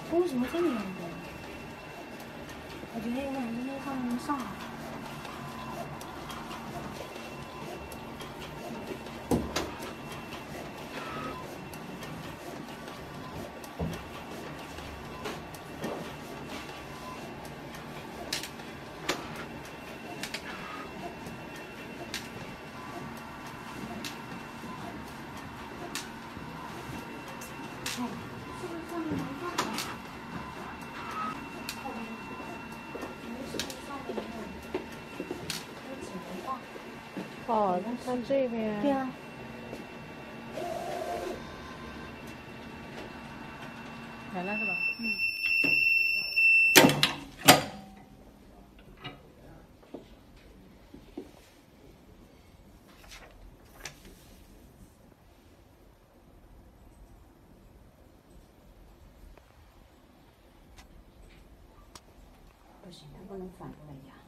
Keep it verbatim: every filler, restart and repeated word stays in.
为什么这么严格？我觉得有点就是上上海。 哦，它这边。 对啊。 来了是吧？ 嗯。不行，它不能反过来压。